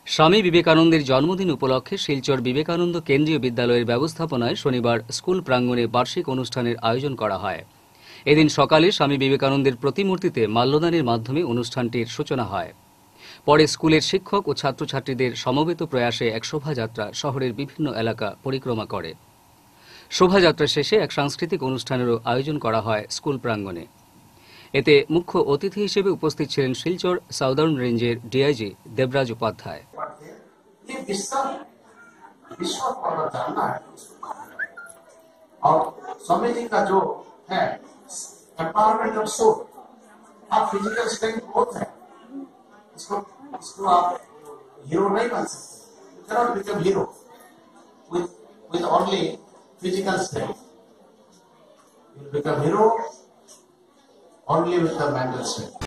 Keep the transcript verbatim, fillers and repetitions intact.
स्वामी विवेकानंदेर जन्मदिन उपलक्षे शिलचर विवेकानंद केंद्रीय विद्यालयेर व्यवस्थापनाय शनिवार स्कूल प्रांगणे वार्षिक अनुष्ठानेर आयोजन करा हय। एदिन सकाले स्वामी विवेकानंदेर प्रतिमूर्तिते माल्यदानेर माध्यमे अनुष्ठानटिर सूचना हय। परे स्कूलेर शिक्षक और छात्र छात्रीदेर समवेत प्रयासे एक शोभायात्रा शहरेर विभिन्न एलाका परिक्रमा करे। शोभायात्रा शेषे एक सांस्कृतिक अनुष्ठानेरो आयोजन करा हय स्कूल प्रांगणे। एते मुख्य अतिथि हिसेबे उपस्थित छिलेन शिलचर साउदार्न रेंजेर डीआईजी देवराज उपाध्याय। और स्वामी जी का जो है एम्पावरमेंट ऑफ सोल, आप फिजिकल स्ट्रेंथ बहुत है, इसको इसको आप हीरो नहीं बन सकते। You cannot become hero with with only physical strength. You become hero only with the mental strength.